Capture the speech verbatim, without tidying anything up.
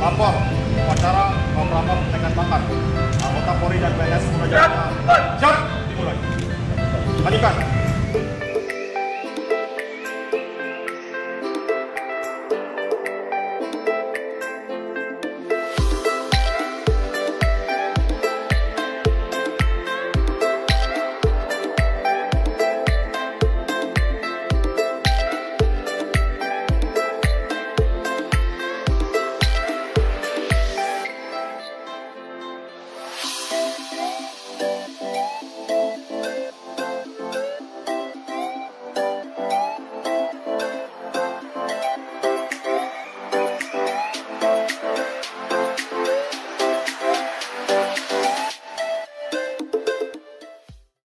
Lapor upacara proklama pemekan bakat anggota Polri dan P N S Polda Jawa Tengah.